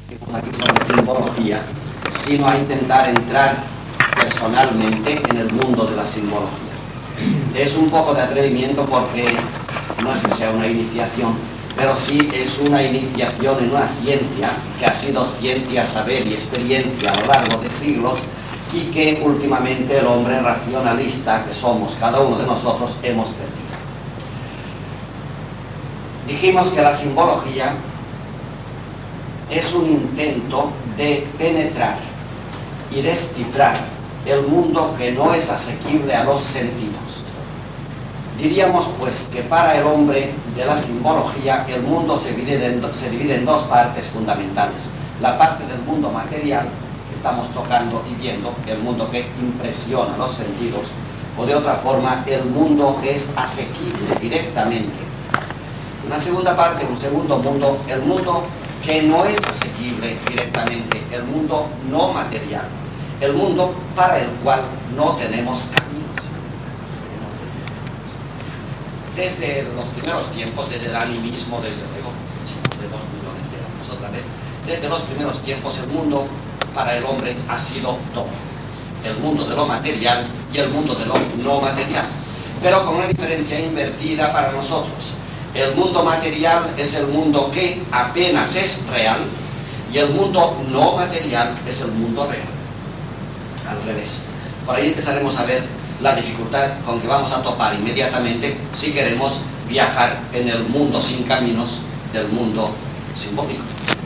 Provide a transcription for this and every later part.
aquí sobre simbología, sino a intentar entrar personalmente en el mundo de la simbología. Es un poco de atrevimiento porque no es que sea una iniciación, pero sí es una iniciación en una ciencia que ha sido ciencia, saber y experiencia a lo largo de siglos y que últimamente el hombre racionalista que somos cada uno de nosotros hemos perdido. Dijimos que la simbología es un intento de penetrar y descifrar el mundo que no es asequible a los sentidos. Diríamos pues que para el hombre de la simbología el mundo se divide en dos partes fundamentales. La parte del mundo material que estamos tocando y viendo, el mundo que impresiona los sentidos, o de otra forma el mundo que es asequible directamente. Una segunda parte, un segundo mundo, el mundo que no es asequible directamente, el mundo no material, el mundo para el cual no tenemos caminos. Desde los primeros tiempos, desde el animismo, desde luego, de 2 millones de años otra vez, desde los primeros tiempos el mundo para el hombre ha sido todo. El mundo de lo material y el mundo de lo no material. Pero con una diferencia invertida para nosotros. El mundo material es el mundo que apenas es real y el mundo no material es el mundo real. Al revés. Por ahí empezaremos a ver la dificultad con que vamos a topar inmediatamente si queremos viajar en el mundo sin caminos del mundo simbólico.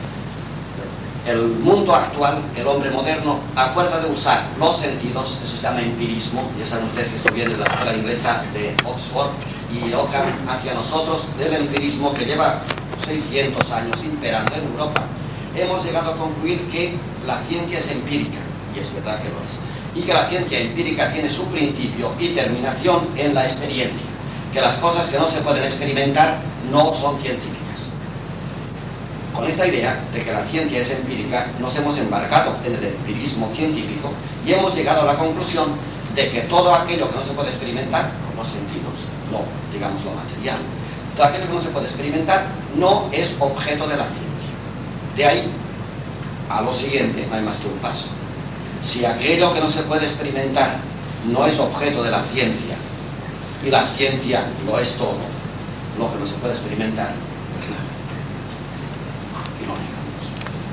El mundo actual, el hombre moderno, a fuerza de usar los sentidos, eso se llama empirismo, ya saben ustedes que esto viene de la escuela inglesa de Oxford, y Ockham hacia nosotros del empirismo que lleva 600 años imperando en Europa, hemos llegado a concluir que la ciencia es empírica, y es verdad que lo es, y que la ciencia empírica tiene su principio y terminación en la experiencia, que las cosas que no se pueden experimentar no son científicas. Con esta idea de que la ciencia es empírica, nos hemos embarcado en el empirismo científico y hemos llegado a la conclusión de que todo aquello que no se puede experimentar con los sentidos, digamos lo material, todo aquello que no se puede experimentar no es objeto de la ciencia. De ahí a lo siguiente, no hay más que un paso. Si aquello que no se puede experimentar no es objeto de la ciencia y la ciencia lo es todo, lo que no se puede experimentar pues nada. Y lo negamos.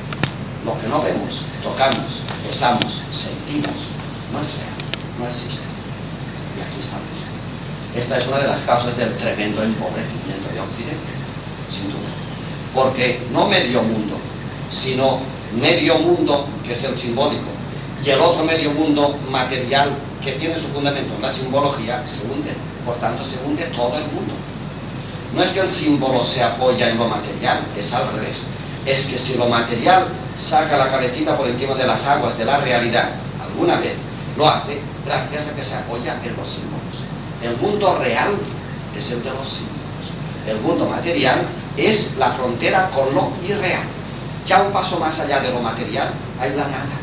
Lo que no vemos, tocamos, besamos, sentimos, no es real, no existe. Y aquí estamos. Esta es una de las causas del tremendo empobrecimiento de Occidente, sin duda. Porque no medio mundo, sino medio mundo, que es el simbólico, y el otro medio mundo material, que tiene su fundamento en la simbología, se hunde. Por tanto, se hunde todo el mundo. No es que el símbolo se apoya en lo material, es al revés. Es que si lo material saca la cabecita por encima de las aguas de la realidad, alguna vez lo hace gracias a que se apoya en los símbolos. El mundo real es el de los símbolos. El mundo material es la frontera con lo irreal. Ya un paso más allá de lo material hay la nada.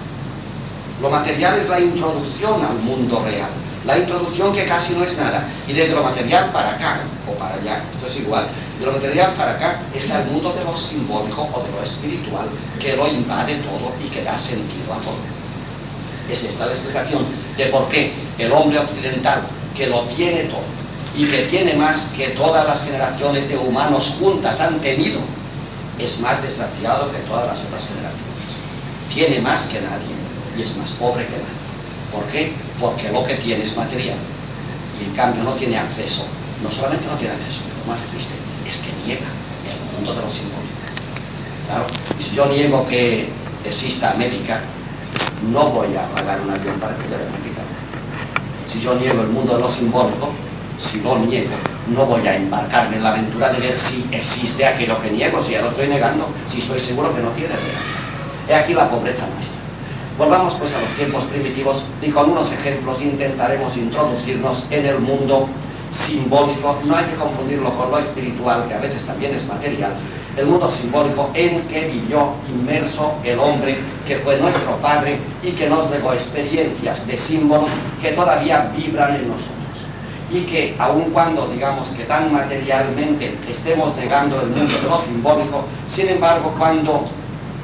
Lo material es la introducción al mundo real. La introducción que casi no es nada. Y desde lo material para acá, o para allá, esto es igual. De lo material para acá está el mundo de lo simbólico o de lo espiritual, que lo invade todo y que da sentido a todo. Es esta la explicación de por qué el hombre occidental, que lo tiene todo y que tiene más que todas las generaciones de humanos juntas han tenido, es más desgraciado que todas las otras generaciones. Tiene más que nadie y es más pobre que nadie. ¿Por qué? Porque lo que tiene es material y en cambio no tiene acceso. No solamente no tiene acceso, lo más triste es que niega el mundo de lo simbólico. Claro, y si yo niego que exista América, no voy a pagar un avión para que lleve a América. Si yo niego el mundo de lo simbólico, si lo niego, no voy a embarcarme en la aventura de ver si existe aquello que niego, si ya lo estoy negando, si estoy seguro que no tiene realidad. He aquí la pobreza nuestra. Volvamos pues a los tiempos primitivos y con unos ejemplos intentaremos introducirnos en el mundo simbólico. No hay que confundirlo con lo espiritual, que a veces también es material. El mundo simbólico en que vivió inmerso el hombre que fue nuestro padre y que nos legó experiencias de símbolos que todavía vibran en nosotros. Y que aun cuando digamos que tan materialmente estemos negando el mundo de lo simbólico, sin embargo cuando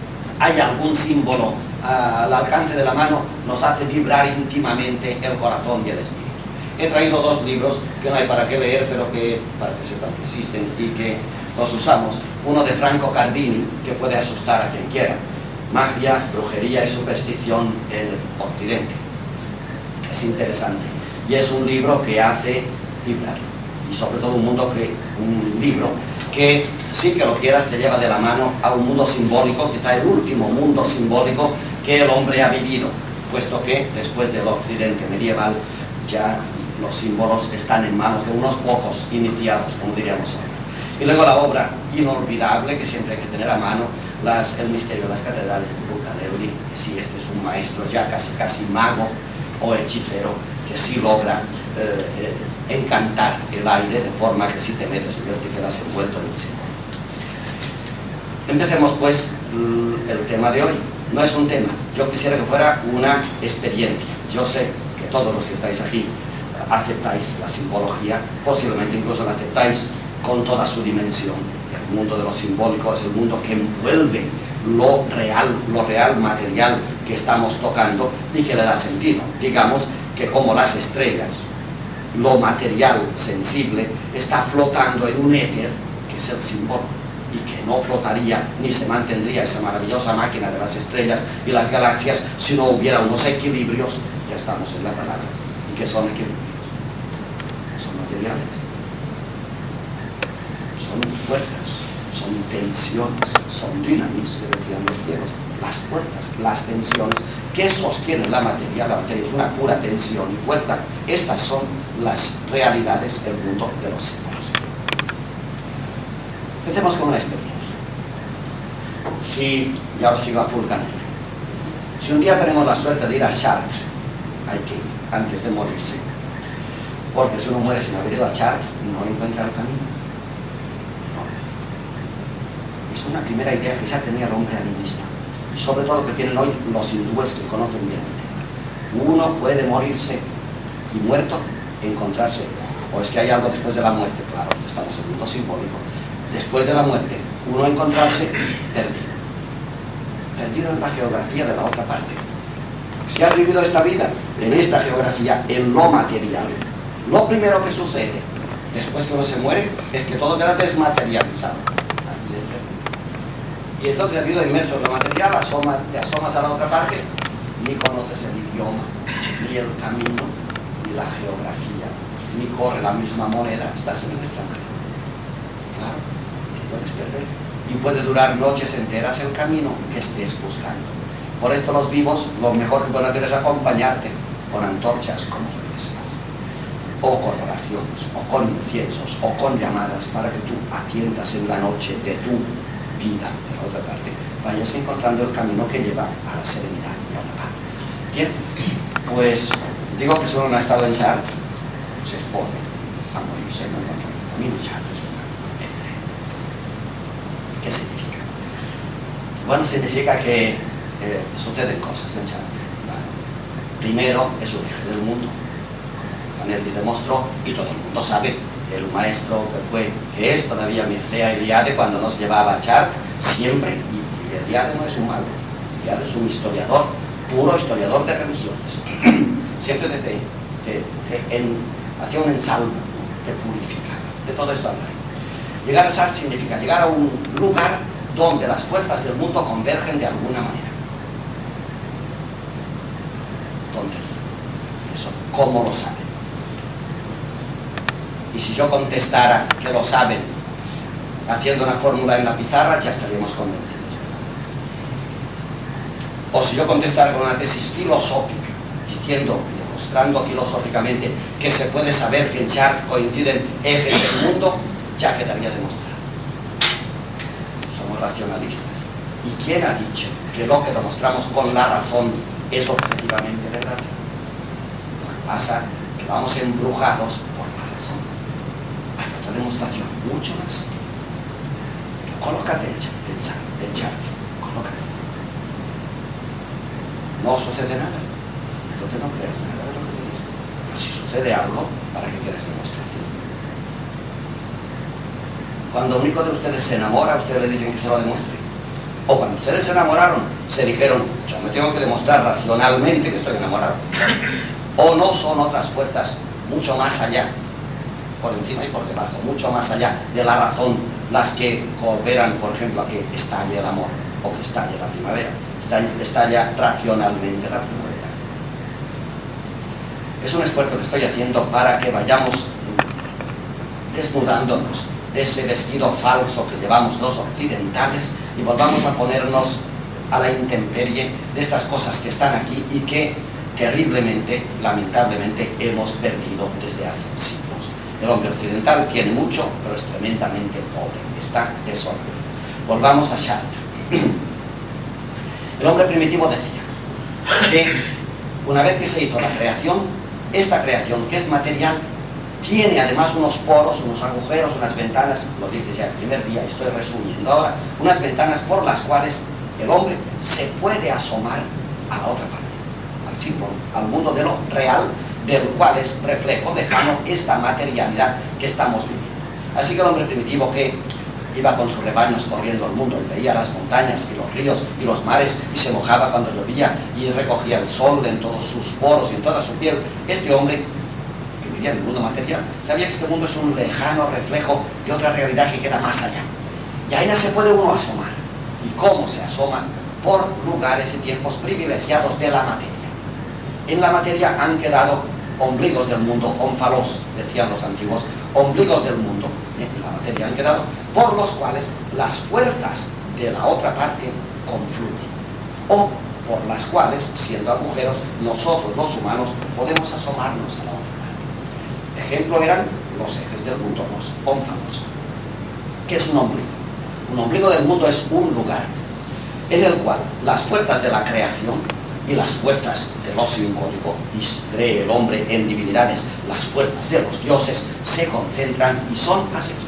hay algún símbolo al alcance de la mano, nos hace vibrar íntimamente el corazón y el espíritu. He traído dos libros que no hay para qué leer, pero que para que sepan que existen y que los usamos. Uno de Franco Cardini, que puede asustar a quien quiera: Magia, brujería y superstición en el Occidente. Es interesante y es un libro que hace vibrar, y sobre todo un libro que, sí que lo quieras, te lleva de la mano a un mundo simbólico, quizá el último mundo simbólico que el hombre ha vivido, puesto que después del Occidente medieval ya los símbolos están en manos de unos pocos iniciados, como diríamos ahora. Y luego la obra inolvidable que siempre hay que tener a mano, El misterio de las catedrales de Bucareli, que sí, este es un maestro ya casi mago o hechicero, que sí logra encantar el aire de forma que si te metes en él te quedas envuelto en el símbolo. Empecemos pues el tema de hoy. No es un tema, yo quisiera que fuera una experiencia. Yo sé que todos los que estáis aquí aceptáis la simbología, posiblemente incluso la aceptáis con toda su dimensión. El mundo de lo simbólico es el mundo que envuelve lo real material que estamos tocando y que le da sentido. Digamos que como las estrellas, lo material sensible está flotando en un éter que es el símbolo, y que no flotaría ni se mantendría esa maravillosa máquina de las estrellas y las galaxias si no hubiera unos equilibrios. Ya estamos en la palabra. ¿Y qué son equilibrios? Son materiales, son fuerzas, son tensiones, son dinamis, que decían los griegos. Las fuerzas, las tensiones que sostienen la materia es una pura tensión y fuerza. Estas son las realidades del mundo de los símbolos. Empecemos con una experiencia. Y ahora sigo a full canal. Si un día tenemos la suerte de ir a Chartres, hay que ir antes de morirse, porque si uno muere sin haber ido a Chartres, no encuentra el camino. No. Es una primera idea que ya tenía el hombre animista, y sobre todo que tienen hoy los hindúes que conocen bien el tema. Uno puede morirse y muerto encontrarse, o es que hay algo después de la muerte. Claro, estamos en un mundo simbólico. Después de la muerte, uno encontrarse perdido en la geografía de la otra parte. Si has vivido esta vida en esta geografía, en lo material, lo primero que sucede después que uno se muere es que todo queda desmaterializado. Y entonces, habido inmerso en lo material, te asomas a la otra parte, ni conoces el idioma, ni el camino, ni la geografía, ni corre la misma moneda, estás en el extranjero. Claro, te puedes perder. Y puede durar noches enteras el camino que estés buscando. Por esto los vivos, lo mejor que pueden hacer es acompañarte con antorchas, como la iglesia, o con oraciones, o con inciensos, o con llamadas, para que tú atiendas en la noche de tu vida, de la otra parte, vayas encontrando el camino que lleva a la serenidad y a la paz. Bien, pues digo que si uno no ha estado en Chartres, se expone a morirse, no encontrar el camino. Chartres es un camino diferente. ¿Qué significa? Bueno, significa que suceden cosas en Chartres. Claro. Primero, es un eje del mundo, como Canelli demostró, y todo el mundo sabe. El maestro que es todavía Mircea Eliade, cuando nos llevaba a Chartres, siempre, y Eliade no es un mago, Eliade es un historiador, puro historiador de religiones, siempre hacía un ensalmo, te purificaba, de todo esto hablar. Llegar a Chartres significa llegar a un lugar donde las fuerzas del mundo convergen de alguna manera. ¿Dónde? Eso, ¿cómo lo saben? Y si yo contestara que lo saben haciendo una fórmula en la pizarra, ya estaríamos convencidos. O si yo contestara con una tesis filosófica, diciendo y demostrando filosóficamente que se puede saber que en Chartres coinciden ejes del mundo, ya quedaría demostrado. Somos racionalistas. ¿Y quién ha dicho que lo que demostramos con la razón es objetivamente verdadero? Lo que pasa es que vamos embrujados por la razón. Hay otra demostración mucho más simple. Colócate en Chartres, colócate. No sucede nada, entonces no creas nada de lo que te dice. Pero si sucede algo, ¿para qué quieres demostración? Cuando un hijo de ustedes se enamora, ustedes le dicen que se lo demuestre. O cuando ustedes se enamoraron, se dijeron, yo me tengo que demostrar racionalmente que estoy enamorado. O no son otras fuerzas mucho más allá, por encima y por debajo, mucho más allá de la razón, las que cooperan, por ejemplo, a que estalle el amor, o que estalle la primavera, estalla racionalmente la primavera. Es un esfuerzo que estoy haciendo para que vayamos desnudándonos de ese vestido falso que llevamos los occidentales y volvamos a ponernos a la intemperie de estas cosas que están aquí y que terriblemente, lamentablemente, hemos perdido desde hace siglos. El hombre occidental tiene mucho, pero es tremendamente pobre, está desorden. Volvamos a Chartres. El hombre primitivo decía que una vez que se hizo la creación, esta creación que es material tiene además unos poros, unos agujeros, unas ventanas, lo dice ya el primer día, estoy resumiendo ahora, unas ventanas por las cuales el hombre se puede asomar a la otra parte, al símbolo, al mundo de lo real, del cual es reflejo lejano esta materialidad que estamos viviendo. Así que el hombre primitivo que iba con sus rebaños corriendo el mundo y veía las montañas y los ríos y los mares y se mojaba cuando llovía y recogía el sol en todos sus poros y en toda su piel, este hombre que vivía en el mundo material sabía que este mundo es un lejano reflejo de otra realidad que queda más allá. Y a ella se puede uno asomar. ¿Y cómo se asoma? Por lugares y tiempos privilegiados de la materia. En la materia han quedado ombligos del mundo, ónfalos, decían los antiguos, ombligos del mundo, en la materia han quedado, por los cuales las fuerzas de la otra parte confluyen, o por las cuales, siendo agujeros, nosotros los humanos podemos asomarnos a la otra parte. Ejemplo eran los ejes del mundo, los ónfalos. ¿Qué es un ombligo? Un ombligo del mundo es un lugar en el cual las fuerzas de la creación y las fuerzas de lo simbólico, y cree el hombre en divinidades, las fuerzas de los dioses, se concentran y son asequibles.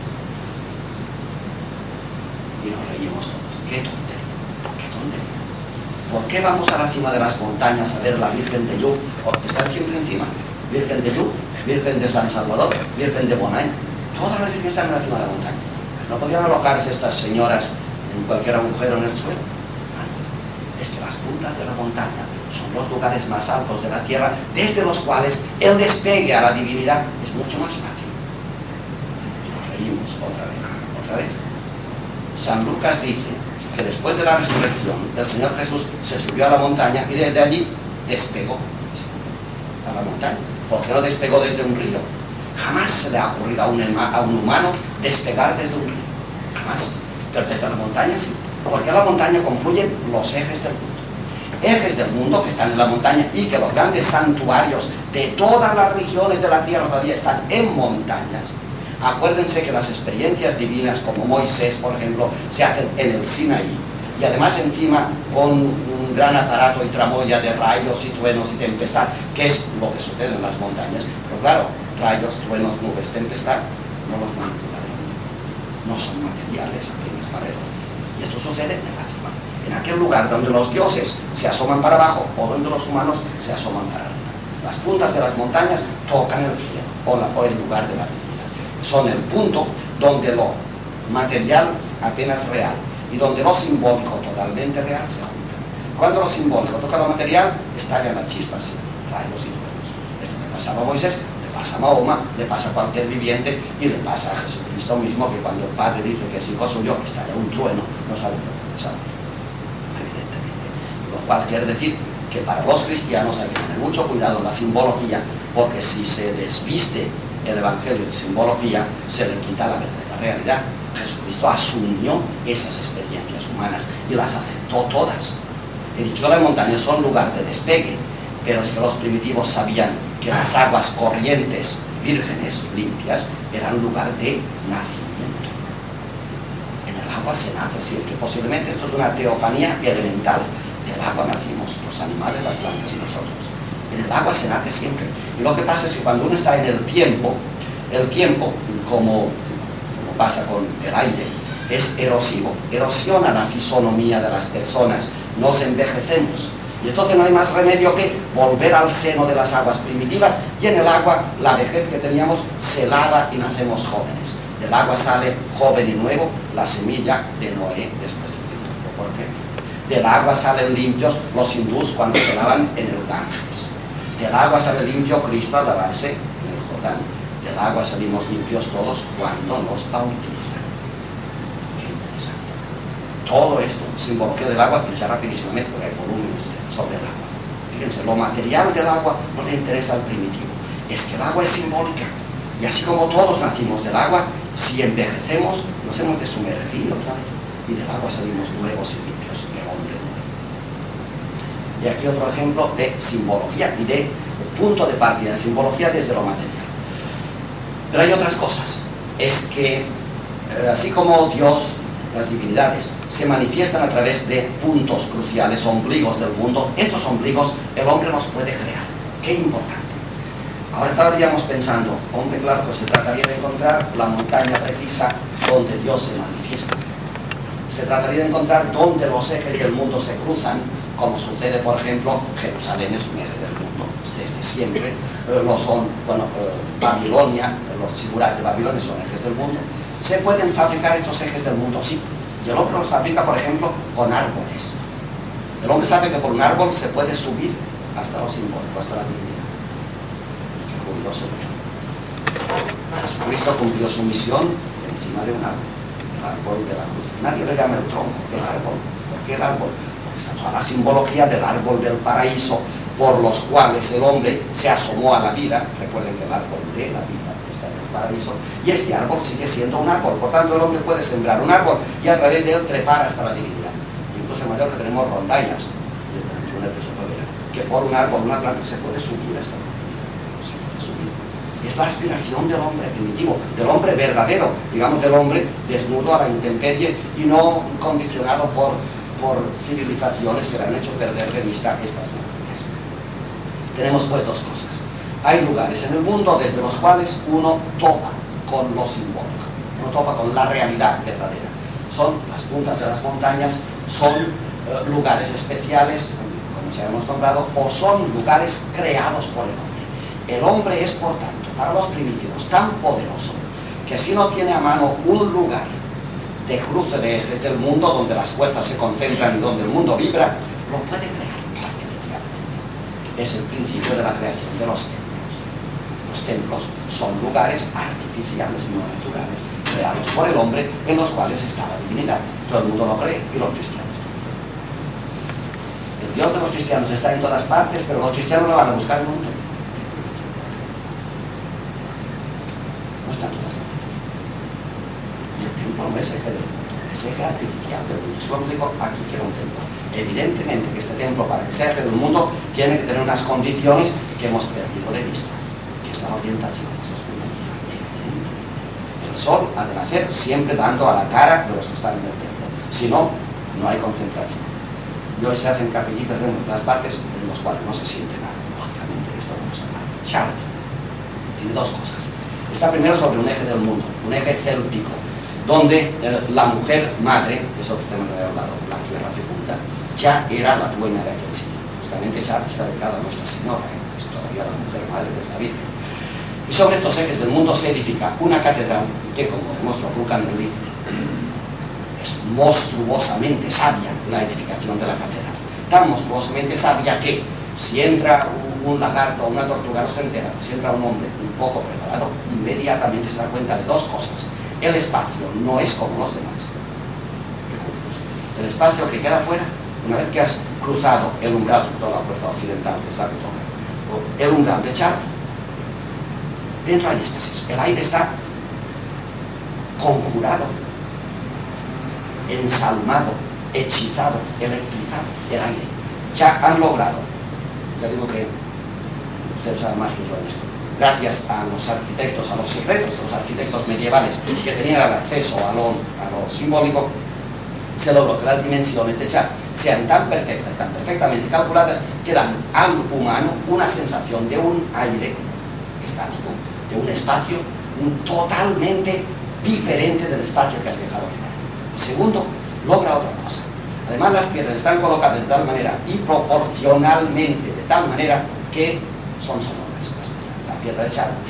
Y nos reímos todos. ¡Qué tontería! ¡Qué tontería! ¿Por qué vamos a la cima de las montañas a ver la Virgen de Lluc? Porque están siempre encima. Virgen de Lluc, Virgen de San Salvador, Virgen de Bonain. Todas las virgenes están en la cima de la montaña. ¿No podían alojarse estas señoras en cualquier agujero en el suelo? Es que las puntas de la montaña son los lugares más altos de la tierra, desde los cuales el despegue a la divinidad es mucho más fácil. Y nos reímos otra vez. San Lucas dice que después de la resurrección, el Señor Jesús se subió a la montaña y desde allí despegó a la montaña. ¿Por qué no despegó desde un río? Jamás se le ha ocurrido a un humano despegar desde un río. Jamás. Pero desde la montaña sí. Porque en la montaña confluyen los ejes del mundo. Ejes del mundo que están en la montaña y que los grandes santuarios de todas las religiones de la tierra todavía están en montañas. Acuérdense que las experiencias divinas como Moisés, por ejemplo, se hacen en el Sinaí. Y además encima con un gran aparato y tramoya de rayos y truenos y tempestad, que es lo que sucede en las montañas. Pero claro, rayos, truenos, nubes, tempestad, no los manipula. No son materiales apenas para el hombre. Y esto sucede en la cima, en aquel lugar donde los dioses se asoman para abajo o donde los humanos se asoman para arriba. Las puntas de las montañas tocan el cielo o el lugar de la divinidad. Son el punto donde lo material apenas real y donde lo simbólico totalmente real se juntan. Cuando lo simbólico toca lo material, estallan las chispas, rayos y truenos. Es lo que pasaba a Moisés, le pasa a Mahoma, le pasa a cualquier viviente y le pasa a Jesucristo mismo, que cuando el Padre dice que es hijo suyo, estalla un trueno, no sabe lo que pasa, evidentemente. Lo cual quiere decir que para los cristianos hay que tener mucho cuidado en la simbología, porque si se desviste el Evangelio de simbología, se le quita la verdadera realidad. Jesucristo asumió esas experiencias humanas y las aceptó todas. He dicho que las montañas son lugar de despegue, pero es que los primitivos sabían que las aguas corrientes, vírgenes, limpias, eran lugar de nacimiento. En el agua se nace siempre. Posiblemente esto es una teofanía elemental. Del agua nacimos, los animales, las plantas y nosotros. En el agua se nace siempre. Y lo que pasa es que cuando uno está en el tiempo, como pasa con el aire, es erosivo, erosiona la fisonomía de las personas, nos envejecemos. Y entonces no hay más remedio que volver al seno de las aguas primitivas, y en el agua la vejez que teníamos se lava y nacemos jóvenes. Del agua sale joven y nuevo la semilla de Noé después del tiempo. Del agua salen limpios los hindús cuando se lavan en el Ganges. Del agua sale limpio Cristo al lavarse en el Jordán. Del agua salimos limpios todos cuando nos bautizan. Qué interesante. Todo esto, simbología del agua, ya rapidísimamente, porque hay volúmenes sobre el agua. Fíjense, lo material del agua no le interesa al primitivo. Es que el agua es simbólica. Y así como todos nacimos del agua, si envejecemos, nos hemos de sumergir otra vez. Y del agua salimos nuevos y limpios, el hombre nuevo. Y aquí otro ejemplo de simbología y de punto de partida de simbología desde lo material. Pero hay otras cosas. Es que, así como Dios, las divinidades, se manifiestan a través de puntos cruciales, ombligos del mundo, estos ombligos el hombre los puede crear. Qué importante. Ahora estaríamos pensando, hombre, claro, pues se trataría de encontrar la montaña precisa donde Dios se manifiesta. Se trataría de encontrar dónde los ejes del mundo se cruzan, como sucede, por ejemplo, Jerusalén es un eje del mundo, desde siempre, lo son, bueno, Babilonia, los sigurat de Babilonia son ejes del mundo. ¿Se pueden fabricar estos ejes del mundo? Sí. Y el hombre los fabrica, por ejemplo, con árboles. El hombre sabe que por un árbol se puede subir hasta lo simbólico, hasta la divinidad. Jesucristo cumplió su misión encima de un árbol, el árbol de la cruz. Nadie le llama el tronco, el árbol. ¿Por qué el árbol? Porque está toda la simbología del árbol del paraíso, por los cuales el hombre se asomó a la vida. Recuerden que el árbol de la vida está en el paraíso, y este árbol sigue siendo un árbol. Por tanto, el hombre puede sembrar un árbol y a través de él trepar hasta la divinidad. Incluso en Mallorca tenemos rondallas que por un árbol, una planta, se puede subir hasta la divinidad. Se puede subir. Es la aspiración del hombre primitivo, del hombre verdadero, digamos, del hombre desnudo a la intemperie y no condicionado por civilizaciones que le han hecho perder de vista estas maravillas. Tenemos pues dos cosas. Hay lugares en el mundo desde los cuales uno topa con lo simbólico, uno topa con la realidad verdadera. Son las puntas de las montañas, son lugares especiales, como ya hemos nombrado, o son lugares creados por el hombre. El hombre es, por tanto, para los primitivos tan poderoso que si no tiene a mano un lugar de cruce de ejes del mundo donde las fuerzas se concentran y donde el mundo vibra, lo puede crear artificialmente. Es el principio de la creación de los templos. Los templos son lugares artificiales, no naturales, creados por el hombre, en los cuales está la divinidad. Todo el mundo lo cree y los cristianos también. El Dios de los cristianos está en todas partes, pero los cristianos lo van a buscar en un templo. No está en todas partes. Y el templo no es eje del mundo, es eje artificial del mundo. Si yo digo, aquí quiero un templo. Evidentemente que este templo, para que sea eje del mundo, tiene que tener unas condiciones que hemos perdido de vista, que es la orientación. Eso es fundamental. El sol ha de nacer siempre dando a la cara de los que están en el templo. Si no, no hay concentración. Y hoy se hacen capillitas en otras partes en los cuales no se siente nada. Lógicamente, esto no se llama Chart. Tiene dos cosas. Está primero sobre un eje del mundo, un eje céltico, donde la mujer madre, que es otro tema que he hablado, la tierra fecunda, ya era la dueña de aquel sitio. Justamente Chart está dedicada a Nuestra Señora, es todavía la mujer madre, que es la Virgen. Y sobre estos ejes del mundo se edifica una catedral que, como demostró Vulcan en Leith, es monstruosamente sabia la edificación de la catedral. Tan monstruosamente sabia que si entra un lagarto o una tortuga no se entera, si entra un hombre un poco preparado, inmediatamente se da cuenta de dos cosas. El espacio no es como los demás. Qué curioso. El espacio que queda fuera, una vez que has cruzado el umbral, sobre todo la puerta occidental, que es la que toca, el umbral de Chart, dentro hay éxtasis. El aire está conjurado, ensalmado, hechizado, electrizado, el aire. Ya han logrado, ya digo que ustedes saben más que yo en esto, gracias a los arquitectos, a los secretos de los arquitectos medievales que tenían acceso a lo simbólico, se logró que las dimensiones de Chart sean tan perfectas, tan perfectamente calculadas, que dan al humano una sensación de un aire estático, de un espacio totalmente diferente del espacio que has dejado fuera. Segundo, logra otra cosa. Además, las piedras están colocadas de tal manera y proporcionalmente de tal manera que son sonoras. La piedra de Chart,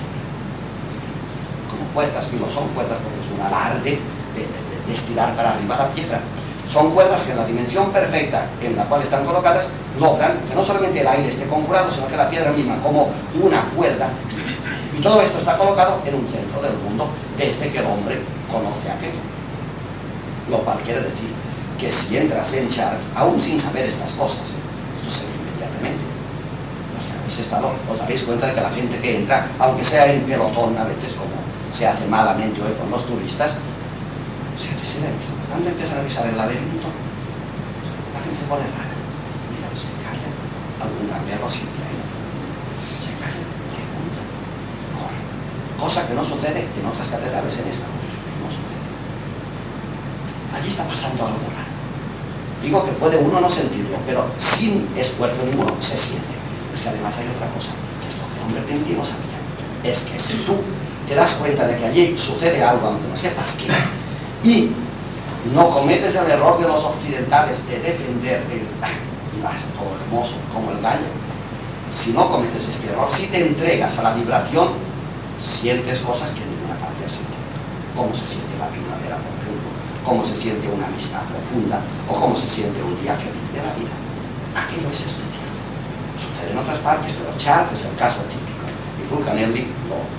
como puertas, y lo son puertas porque es un alarde de estirar para arriba la piedra. Son cuerdas que en la dimensión perfecta en la cual están colocadas logran que no solamente el aire esté conjurado, sino que la piedra misma como una cuerda. Y todo esto está colocado en un centro del mundo desde que el hombre conoce aquello. Lo cual quiere decir que si entras en Chark, aún sin saber estas cosas, esto se ve inmediatamente. Los que habéis estado, os daréis cuenta de que la gente que entra, aunque sea en pelotón a veces, como se hace malamente hoy con los turistas, se hace silencio. Cuando empiezan a pisar el laberinto, la gente se pone rara. Mira, se calla. Algún verlo siempre hay. Se calla, pregunta, corre. Cosa que no sucede en otras catedrales en esta. No sucede. Allí está pasando algo raro. Digo que puede uno no sentirlo, pero sin esfuerzo ninguno se siente. Es que además hay otra cosa, que es lo que el hombre primitivo sabía. Es que si tú te das cuenta de que allí sucede algo, aunque no sepas qué, y no cometes el error de los occidentales de defender y vas todo hermoso como el gallo. Si no cometes este error, si te entregas a la vibración, sientes cosas que en ninguna parte has sentido. Cómo se siente la primavera, por ejemplo, cómo se siente una amistad profunda, o cómo se siente un día feliz de la vida. Aquello es especial. Sucede en otras partes, pero Charles es el caso típico. Y Fulcanelli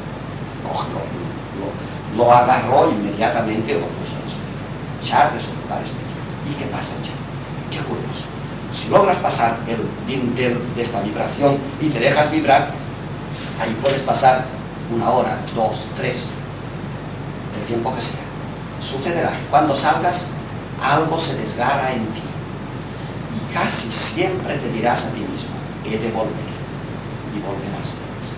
lo agarró inmediatamente y lo puso en su vida. Charles es un lugar especial. ¿Y qué pasa, Charles? Qué curioso. Si logras pasar el dintel de esta vibración y te dejas vibrar, ahí puedes pasar 1 hora, 2, 3, el tiempo que sea. Sucederá que cuando salgas, algo se desgarra en ti. Y casi siempre te dirás a ti mismo, he de volver. Y volverás.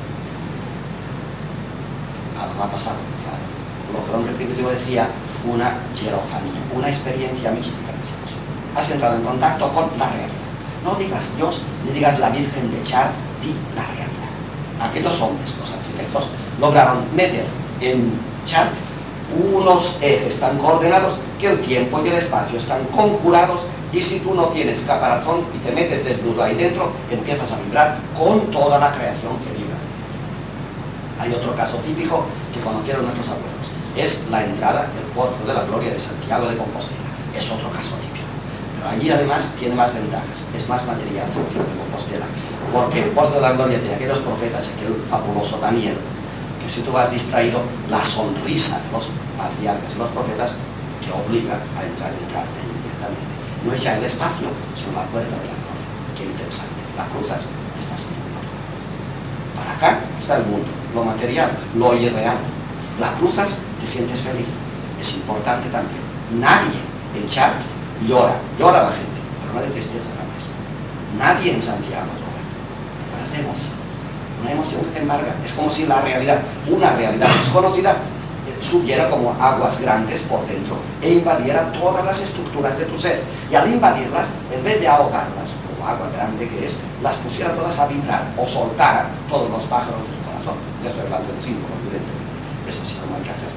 Algo ha pasado, claro. Lo que el hombre primitivo decía, una hierofanía, una experiencia mística, decimos. Has entrado en contacto con la realidad. No digas Dios, ni digas la Virgen de Chark, di la realidad. Aquellos hombres, los arquitectos, lograron meter en Chark unos ejes tan coordenados que el tiempo y el espacio están conjurados, y si tú no tienes caparazón y te metes desnudo ahí dentro, empiezas a vibrar con toda la creación que vibra. Hay otro caso típico que conocieron nuestros abuelos. Es la entrada del puerto de la gloria de Santiago de Compostela. Es otro caso típico. Pero allí además tiene más ventajas. Es más material Santiago de Compostela. Porque el puerto de la gloria tiene aquellos profetas, aquel fabuloso Daniel, que si tú vas distraído, la sonrisa de los patriarcas y los profetas te obliga a entrar en cárcel inmediatamente. No es ya el espacio, sino la puerta de la gloria. Qué interesante. La cruzas, estás en el mundo. Para acá está el mundo, lo material, lo irreal. La cruzas, te sientes feliz. Es importante también. Nadie en Chark llora la gente, pero no de tristeza jamás. Nadie en Santiago llora de emoción. Una emoción que te embarga. Es como si la realidad, una realidad desconocida, subiera como aguas grandes por dentro e invadiera todas las estructuras de tu ser. Y al invadirlas, en vez de ahogarlas, como agua grande que es, las pusiera todas a vibrar o soltara todos los pájaros de tu corazón, desreglando el símbolo, evidentemente. Es así como hay que hacerlo.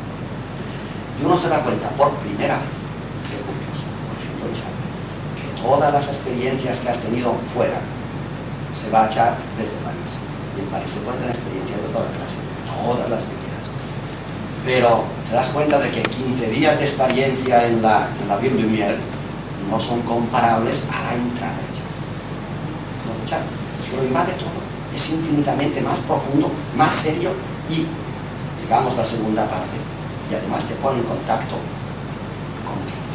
Y uno se da cuenta por primera vez, qué curioso, por ejemplo en Chark, que todas las experiencias que has tenido fuera se va a echar desde París. Y en París se pueden tener experiencias de toda clase, todas las que quieras. Pero te das cuenta de que 15 días de experiencia en la Ville Lumière no son comparables a la entrada de Chark. Lo de Chark es que lo invade todo, es infinitamente más profundo, más serio y, digamos, la segunda parte, y además te pone en contacto con Dios.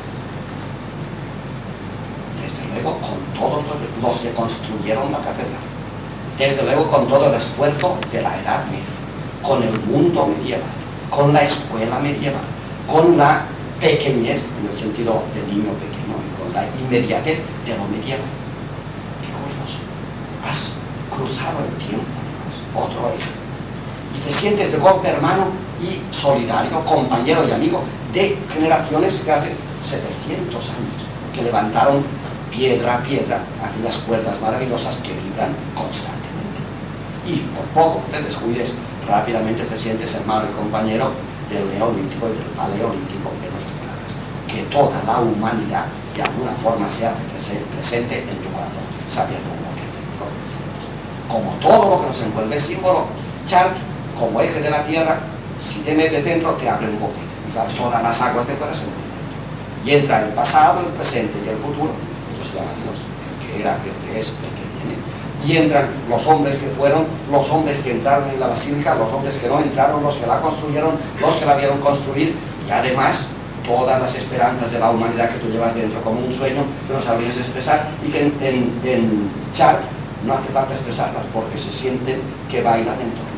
Desde luego con todos los que construyeron la catedral, desde luego con todo el esfuerzo de la Edad Media, con el mundo medieval, con la escuela medieval, con la pequeñez, en el sentido de niño pequeño, y con la inmediatez de lo medieval. Qué curioso. Has cruzado el tiempo, además, otro eje. Y te sientes de golpe hermano y solidario, compañero y amigo de generaciones que hace 700 años, que levantaron piedra a piedra aquellas cuerdas maravillosas que vibran constantemente. Y por poco que te descuides, rápidamente te sientes hermano y compañero del neolítico y del paleolítico, en nuestras palabras, que toda la humanidad de alguna forma se hace presente en tu corazón, sabiendo un boquete. Como todo lo que nos envuelve es símbolo, Chark, como eje de la tierra, si te metes dentro, te abre un boquete. Y todas las aguas de fuera se meten dentro. Y entra el pasado, el presente y el futuro. Eso se llama Dios, el que era, el que es, el que viene. Y entran los hombres que fueron, los hombres que entraron en la basílica, los hombres que no entraron, los que la construyeron, los que la vieron construir, y además todas las esperanzas de la humanidad que tú llevas dentro como un sueño que no sabrías expresar y que en Char no hace falta expresarlas porque se sienten que bailan en torno.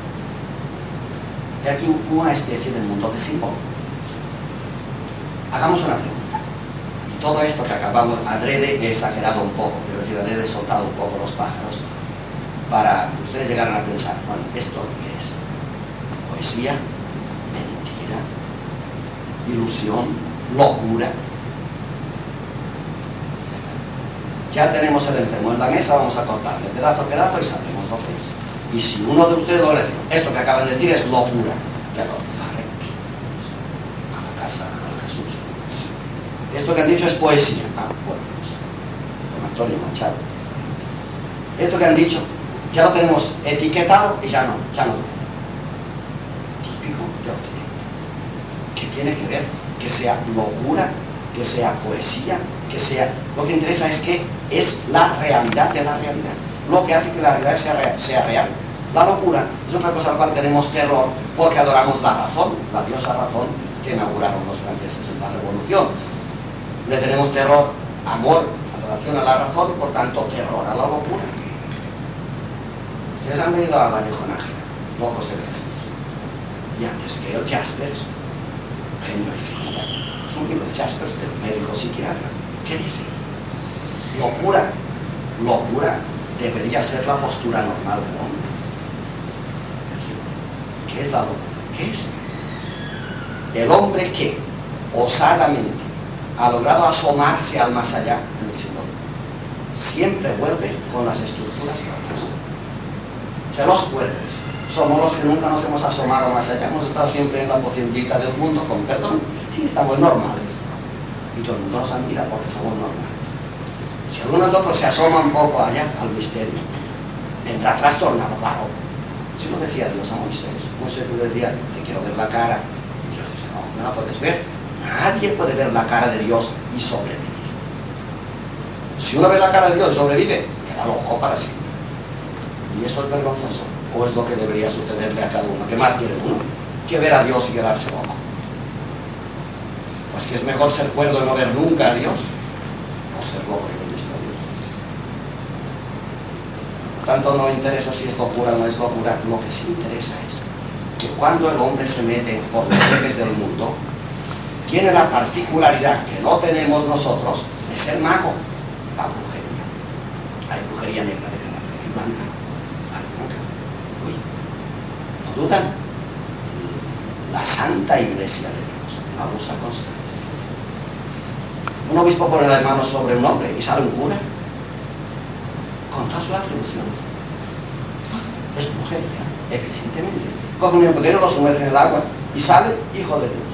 Y aquí una especie de mundo de símbolo. Hagamos una pregunta. Y todo esto que acabamos, adrede he exagerado un poco, quiero decir, adrede he soltado un poco los pájaros para que ustedes llegaran a pensar, bueno, ¿esto qué es? ¿Poesía? ¿Mentira? ¿Ilusión? ¿Locura? Ya tenemos el enfermo en la mesa, vamos a cortarle pedazo a pedazo y sabremos lo que es. Y si uno de ustedes lo dice, esto que acaban de decir es locura, que lo barre a la casa de Jesús. Esto que han dicho es poesía. Ah, bueno, pues, don Antonio Machado. Esto que han dicho, ya lo tenemos etiquetado y ya no. Típico de Occidente. ¿Qué tiene que ver? Que sea locura, que sea poesía, que sea... Lo que interesa es que es la realidad de la realidad. Lo que hace que la realidad sea real. La locura es otra cosa a la cual tenemos terror porque adoramos la razón, la diosa razón que inauguraron los franceses en la Revolución. Le tenemos terror, amor, adoración a la razón, por tanto terror a la locura. Ustedes han leído a Vallejo Nájera, Locos Herejes. Y antes que el Jaspers, Genio y Finura, es un libro de Jaspers, del médico psiquiatra. ¿Qué dice? Locura debería ser la postura normal del hombre. ¿Qué es la locura? ¿Qué es? El hombre que osadamente ha logrado asomarse al más allá en el símbolo, siempre vuelve con las estructuras rotas. O sea, los cuerpos somos los que nunca nos hemos asomado más allá, hemos estado siempre en la pocilguita del mundo, con perdón, y estamos normales. Y todo el mundo nos admira porque somos normales. Si algunos de otros se asoman un poco allá al misterio, vendrá trastornado, claro. Si lo decía Dios a Moisés le decía, te quiero ver la cara. Y Dios dice, no la puedes ver. Nadie puede ver la cara de Dios y sobrevivir. Si uno ve la cara de Dios y sobrevive, queda loco para siempre. Y eso es vergonzoso. O es lo que debería sucederle a cada uno. ¿Qué más quiere uno? Que ver a Dios y quedarse loco. Pues que es mejor ser cuerdo y no ver nunca a Dios, o ser loco y ver visto a Dios. Por tanto, no interesa si es locura o no es locura. Lo que sí interesa es que cuando el hombre se mete por los ejes del mundo, tiene la particularidad que no tenemos nosotros de ser mago, la brujería. Hay brujería negra, hay blanca, hay blanca. Uy, no dudan. La Santa Iglesia de Dios la usa constante. Un obispo pone las manos sobre un hombre y sale un cura con todas sus atribuciones. Es brujería, evidentemente. Coge un niño pequeño, lo sumerge en el agua y sale hijo de Dios.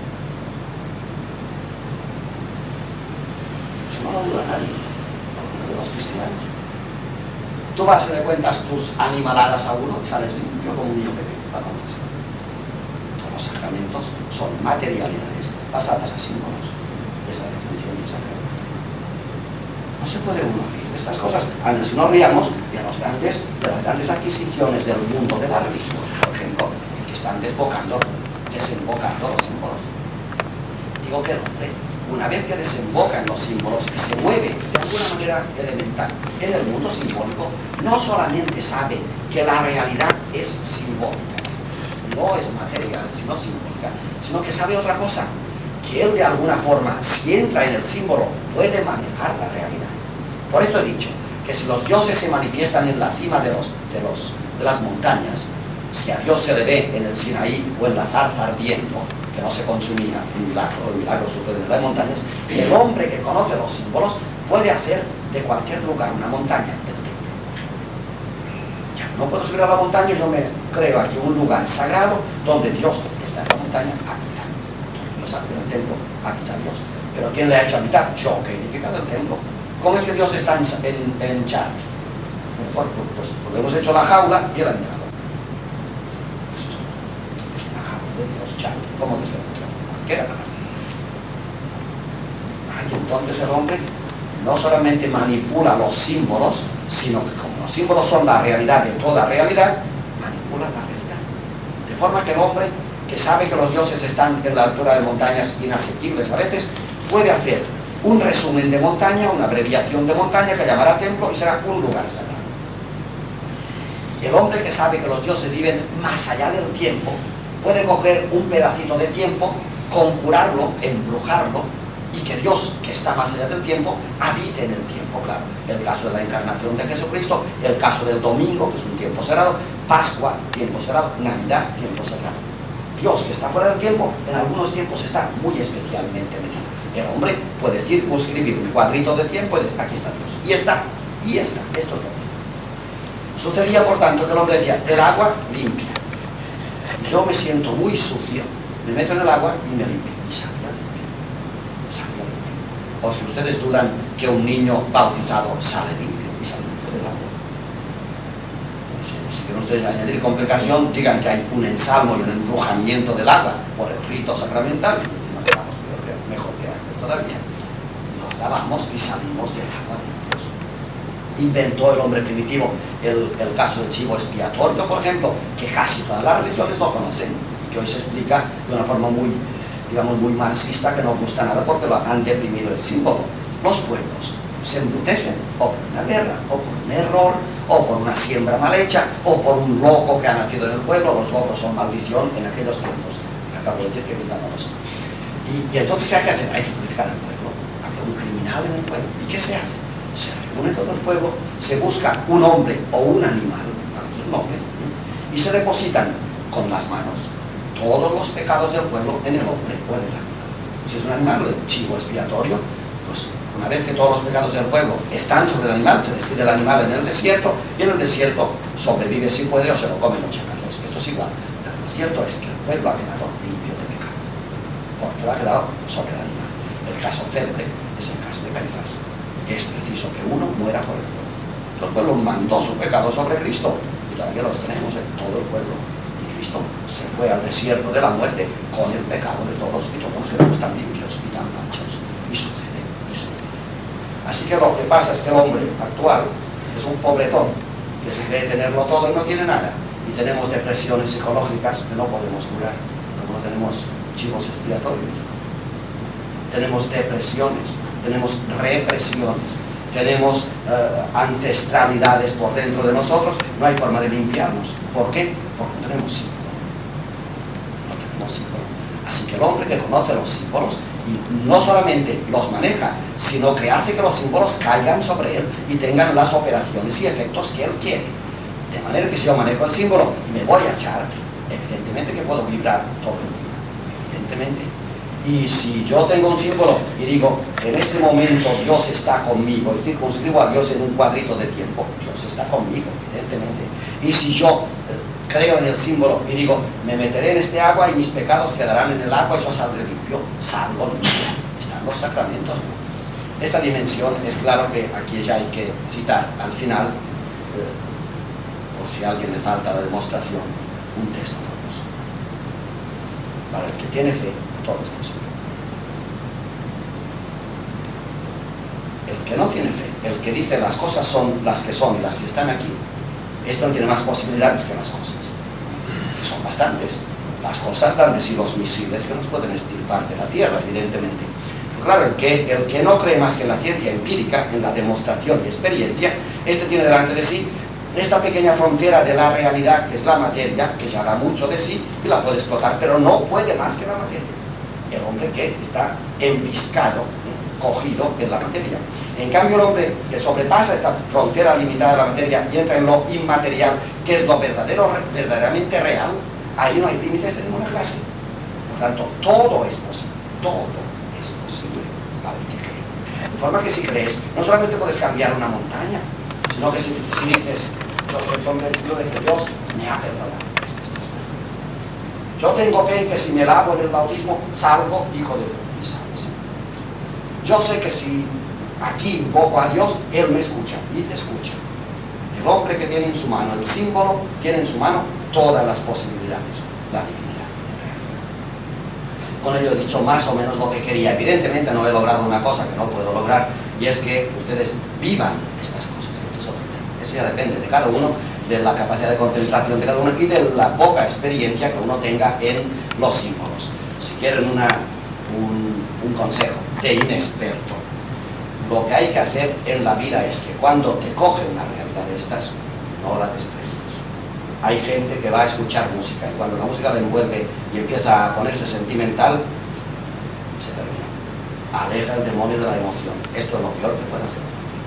Eso no lo duda nadie, alguno de los cristianos. Tú vas y le cuentas tus animaladas a uno y sales limpio como un niño pequeño, la confesión. Todos los sacramentos son materialidades basadas a símbolos. Esa definición de sacramento. No se puede uno rir de estas cosas. A menos no ríamos de las grandes adquisiciones del mundo de la religión, por ejemplo, que están desembocando los símbolos. Digo que el hombre, una vez que desemboca en los símbolos y se mueve de alguna manera elemental en el mundo simbólico, no solamente sabe que la realidad es simbólica, no es material, sino simbólica, sino que sabe otra cosa, que él de alguna forma, si entra en el símbolo, puede manejar la realidad. Por esto he dicho que si los dioses se manifiestan en la cima de las montañas, si a Dios se le ve en el Sinaí o en la zarza ardiendo, que no se consumía, el milagro sucede en las montañas, el hombre que conoce los símbolos puede hacer de cualquier lugar una montaña el templo. Ya no puedo subir a la montaña y yo me creo aquí un lugar sagrado donde Dios, que está en la montaña, habita. No sabe que en el templo habita Dios. Pero ¿quién le ha hecho habitar? Yo, que he edificado el templo. ¿Cómo es que Dios está en Char? Pues le hemos hecho la jaula y él ha entrado. Es una jaula de Dios, Char. ¿Cómo desde otra? ¿Qué era para mí? Y entonces el hombre no solamente manipula los símbolos, sino que como los símbolos son la realidad de toda realidad, manipula la realidad. De forma que el hombre, que sabe que los dioses están en la altura de montañas inaccesibles a veces, puede hacer un resumen de montaña, una abreviación de montaña que llamará templo y será un lugar sagrado. El hombre que sabe que los dioses viven más allá del tiempo, puede coger un pedacito de tiempo, conjurarlo, embrujarlo, y que Dios, que está más allá del tiempo, habite en el tiempo, claro. El caso de la encarnación de Jesucristo, el caso del domingo, que es un tiempo sagrado, Pascua, tiempo sagrado, Navidad, tiempo sagrado. Dios, que está fuera del tiempo, en algunos tiempos está muy especialmente metido. El hombre puede circunscribir un cuadrito de tiempo y decir, aquí está Dios. Y está, esto es lo mismo. Sucedía, por tanto, que el hombre decía, el agua limpia. Yo me siento muy sucio, me meto en el agua y me limpio. Y salía limpio. O si ustedes dudan que un niño bautizado sale limpio y sale limpio del agua. Si quieren ustedes añadir complicación, digan que hay un ensalmo y un embrujamiento del agua por el rito sacramental, y encima quedamos mejor que antes todavía. Nos lavamos y salimos del agua de Dios. Inventó el hombre primitivo el caso del chivo expiatorio, por ejemplo, que casi todas las religiones lo conocen, y que hoy se explica de una forma muy, digamos, muy marxista, que no gusta nada porque lo han deprimido el símbolo. Los pueblos se embrutecen o por una guerra, o por un error, o por una siembra mal hecha, o por un loco que ha nacido en el pueblo. Los locos son maldición en aquellos tiempos. Acabo de decir que quizás no lo son. Y entonces, ¿qué hay que hacer? Hay que purificar al pueblo. Había un criminal en el pueblo. ¿Y qué se hace? Se reúne todo el pueblo, se busca un hombre o un animal, un hombre, y se depositan con las manos todos los pecados del pueblo en el hombre o en el animal. Si es un animal, el chivo expiatorio, pues una vez que todos los pecados del pueblo están sobre el animal, se despide el animal en el desierto, y en el desierto sobrevive si puede o se lo comen los chacales. Esto es igual. Pero lo cierto es que el pueblo ha quedado limpio de pecado, porque lo ha quedado sobre el animal. El caso célebre es el caso de Caifás. Es preciso que uno muera por el pueblo. El pueblo mandó su pecado sobre Cristo, y todavía los tenemos en todo el pueblo. Y Cristo se fue al desierto de la muerte con el pecado de todos, y todos quedamos tan limpios y tan manchos. Y sucede. Así que lo que pasa es que el hombre actual es un pobretón que se cree tenerlo todo y no tiene nada. Y tenemos depresiones psicológicas que no podemos curar, como no tenemos chivos expiatorios. Tenemos depresiones, tenemos represiones, tenemos ancestralidades por dentro de nosotros. No hay forma de limpiarnos. ¿Por qué? Porque no tenemos símbolo. No tenemos símbolo. Así que el hombre que conoce los símbolos y no solamente los maneja, sino que hace que los símbolos caigan sobre él y tengan las operaciones y efectos que él quiere. De manera que si yo manejo el símbolo y me voy a echar, evidentemente que puedo vibrar todo el día. Evidentemente. Y si yo tengo un símbolo y digo, en este momento Dios está conmigo, y circunscribo a Dios en un cuadrito de tiempo, Dios está conmigo, evidentemente. Y si yo creo en el símbolo y digo, me meteré en este agua y mis pecados quedarán en el agua y yo saldré limpio, salgo limpio. Están los sacramentos. Esta dimensión es claro que aquí ya hay que citar al final, por si a alguien le falta la demostración, un texto famoso. Para el que tiene fe, todo es posible. El que no tiene fe, el que dice las cosas son las que son y las que están aquí, esto no tiene más posibilidades que las cosas, que son bastantes. Las cosas dan de sí los misiles que nos pueden estirpar de la Tierra, evidentemente. Pero claro, el que no cree más que en la ciencia empírica, en la demostración y experiencia, este tiene delante de sí esta pequeña frontera de la realidad, que es la materia, que ya da mucho de sí y la puede explotar, pero no puede más que la materia. El hombre que está embiscado, cogido en la materia. En cambio, el hombre que sobrepasa esta frontera limitada de la materia y entra en lo inmaterial, que es lo verdaderamente real, ahí no hay límites de ninguna clase. Por tanto, todo es posible, todo es posible para el que cree. De forma que si crees, no solamente puedes cambiar una montaña, sino que si dices, yo estoy convencido de que Dios me ha perdonado. Yo tengo fe en que si me lavo en el bautismo, salgo hijo de Dios y sabes. Yo sé que si aquí invoco a Dios, Él me escucha y te escucha. El hombre que tiene en su mano el símbolo, tiene en su mano todas las posibilidades, la divinidad. Con ello he dicho más o menos lo que quería. Evidentemente no he logrado una cosa que no puedo lograr, y es que ustedes vivan estas cosas. Este es otro tema. Eso ya depende de cada uno, de la capacidad de concentración de cada uno y de la poca experiencia que uno tenga en los símbolos. Si quieren un consejo de inexperto, lo que hay que hacer en la vida es que cuando te coge una realidad de estas, no la desprecies. Hay gente que va a escuchar música y cuando la música le envuelve y empieza a ponerse sentimental, se termina. Aleja el demonio de la emoción. Esto es lo peor que puede hacer.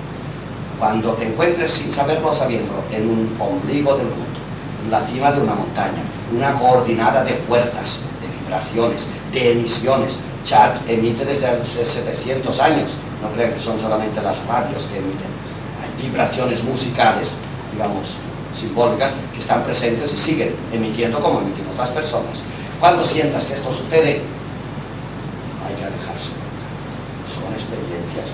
Cuando te encuentres sin saberlo, sabiéndolo, en un ombligo del mundo, en la cima de una montaña, una coordinada de fuerzas, de vibraciones, de emisiones. Chat emite desde hace 700 años. No crean que son solamente las radios que emiten. Hay vibraciones musicales, digamos, simbólicas, que están presentes y siguen emitiendo como emitimos las personas. Cuando sientas que esto sucede, hay que alejarse. Son experiencias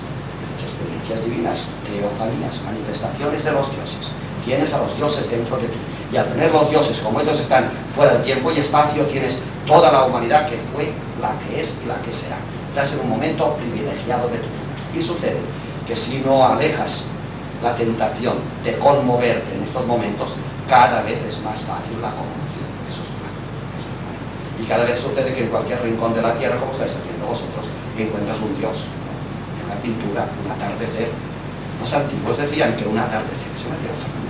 divinas, teofanías, manifestaciones de los dioses. Tienes a los dioses dentro de ti. Y al tener los dioses, como ellos están fuera de tiempo y espacio, tienes toda la humanidad que fue, la que es y la que será. Estás en un momento privilegiado de tu vida. Y sucede que si no alejas la tentación de conmoverte en estos momentos, cada vez es más fácil la conmoción. Eso es claro. Y cada vez sucede que en cualquier rincón de la tierra, como estáis haciendo vosotros, encuentras un dios. En la pintura, un atardecer. Los antiguos decían que un atardecer es una teofanía.